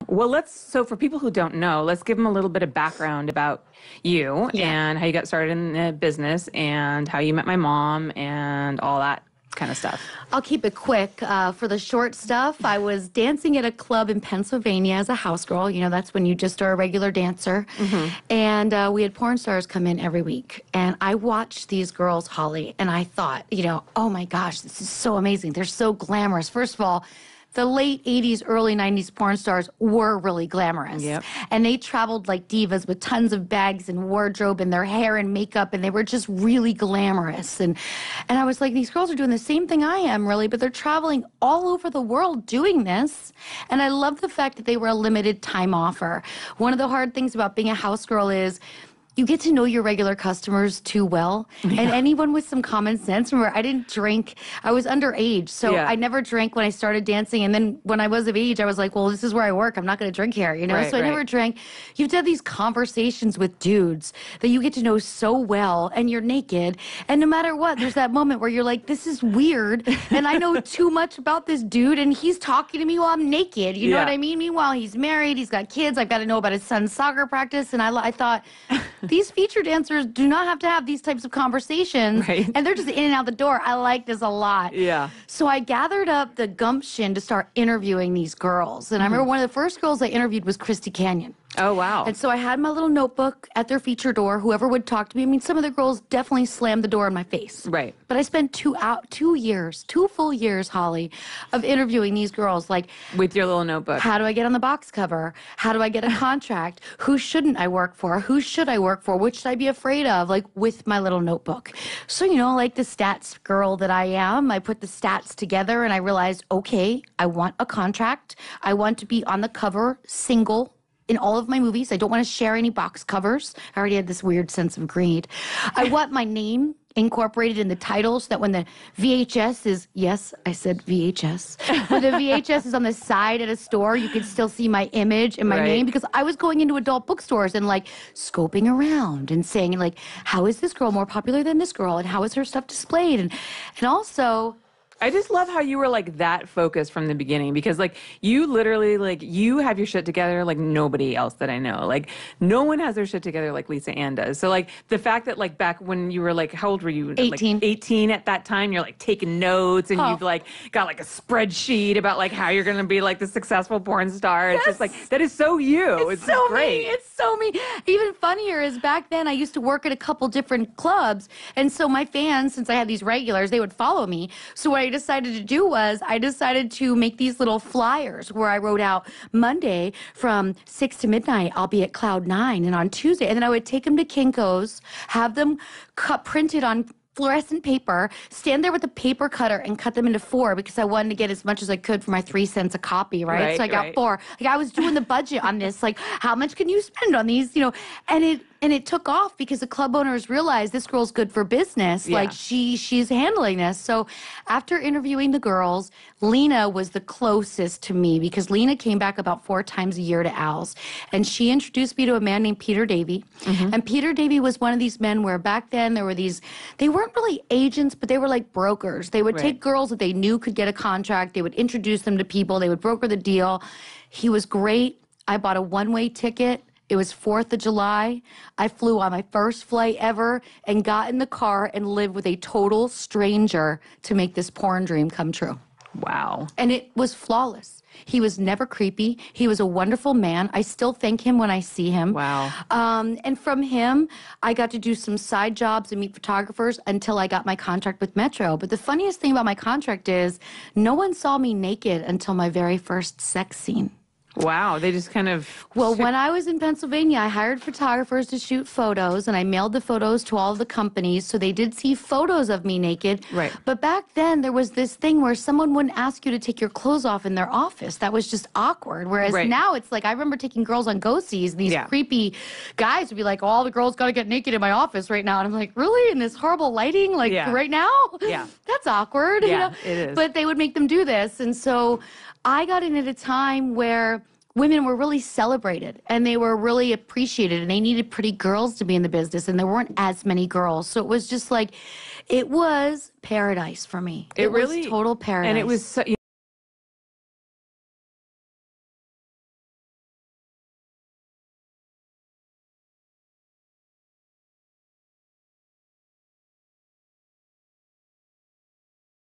Well, so for people who don't know, let's give them a little bit of background about you and how you got started in the business and how you met my mom and all that kind of stuff. I'll keep it quick. For the short stuff, I was dancing at a club in Pennsylvania as a house girl. You know, that's when you just are a regular dancer. And we had porn stars come in every week. And I watched these girls, Holly, and I thought, you know, oh my gosh, this is so amazing. They're so glamorous. First of all, the late 80s, early 90s porn stars were really glamorous. And they traveled like divas with tons of bags and wardrobe and their hair and makeup, and they were just really glamorous. And I was like, these girls are doing the same thing I am, really, but they're traveling all over the world doing this. And I love the fact that they were a limited time offer. One of the hard things about being a house girl is you get to know your regular customers too well. And anyone with some common sense, remember, I didn't drink. I was underage, so I never drank when I started dancing. And then when I was of age, I was like, well, this is where I work. I'm not going to drink here, you know? So I never drank. You have to have these conversations with dudes that you get to know so well, and you're naked. And no matter what, there's that moment where you're like, this is weird, and I know too much about this dude, and he's talking to me while I'm naked. You know what I mean? Meanwhile, he's married, he's got kids. I've got to know about his son's soccer practice. And I thought, these feature dancers do not have to have these types of conversations, and they're just in and out the door. I like this a lot. So I gathered up the gumption to start interviewing these girls. And I remember one of the first girls I interviewed was Christy Canyon. Oh, wow. And so I had my little notebook at their feature door, whoever would talk to me. I mean, some of the girls definitely slammed the door in my face. But I spent 2 full years, Holly, of interviewing these girls. Like, with your little notebook. How do I get on the box cover? How do I get a contract? Who shouldn't I work for? Who should I work for? Which should I be afraid of? Like, with my little notebook. So, you know, like the stats girl that I am, I put the stats together and I realized, okay, I want a contract. I want to be on the cover, single, in all of my movies. I don't want to share any box covers. I already had this weird sense of greed. I want my name incorporated in the title so that when the VHS is, yes, I said VHS. When the VHS is on the side at a store, you can still see my image and my name, because I was going into adult bookstores and like scoping around and saying like, how is this girl more popular than this girl? And how is her stuff displayed? And also, I just love how you were like that focused from the beginning, because like you literally like you have your shit together like nobody else that I know. Like no one has their shit together like Lisa Ann does. So like the fact that like back when you were like, how old were you? 18. Like 18 at that time, you're like taking notes and you've like got like a spreadsheet about like how you're going to be like the successful porn star. It's just like, that is so you. It's so great. Me. It's so me. Even funnier is back then I used to work at a couple different clubs. And so my fans, since I had these regulars, they would follow me. So what I decided to do was I decided to make these little flyers where I wrote out Monday from 6 to midnight, I'll be at Cloud 9. And on Tuesday, and then I would take them to Kinko's, have them printed on fluorescent paper, stand there with a paper cutter and cut them into 4 because I wanted to get as much as I could for my 3 cents a copy, right? So I got 4. Like I was doing the budget on this, like how much can you spend on these, you know? And it took off because the club owners realized this girl's good for business. Like she's handling this. So after interviewing the girls, Lena was the closest to me because Lena came back about 4 times a year to Al's. And she introduced me to a man named Peter Davey. And Peter Davey was one of these men where back then there were these, they weren't really agents, but they were like brokers. They would take girls that they knew could get a contract. They would introduce them to people. They would broker the deal. He was great. I bought a one-way ticket. It was 4th of July. I flew on my first flight ever and got in the car and lived with a total stranger to make this porn dream come true. Wow. And it was flawless. He was never creepy. He was a wonderful man. I still thank him when I see him. Wow. And from him, I got to do some side jobs and meet photographers until I got my contract with Metro. But the funniest thing about my contract is no one saw me naked until my very first sex scene. Wow, they just kind of... Well, when I was in Pennsylvania, I hired photographers to shoot photos, and I mailed the photos to all of the companies, so they did see photos of me naked. But back then, there was this thing where someone wouldn't ask you to take your clothes off in their office. That was just awkward. Whereas now, it's like, I remember taking girls on go-sees, and these creepy guys would be like, oh, all the girls got to get naked in my office right now. And I'm like, really? In this horrible lighting? Like, right now? That's awkward. You know? It is. But they would make them do this, and so I got in at a time where women were really celebrated and they were really appreciated and they needed pretty girls to be in the business and there weren't as many girls. So it was just like, it was paradise for me. It really was total paradise. And it was so,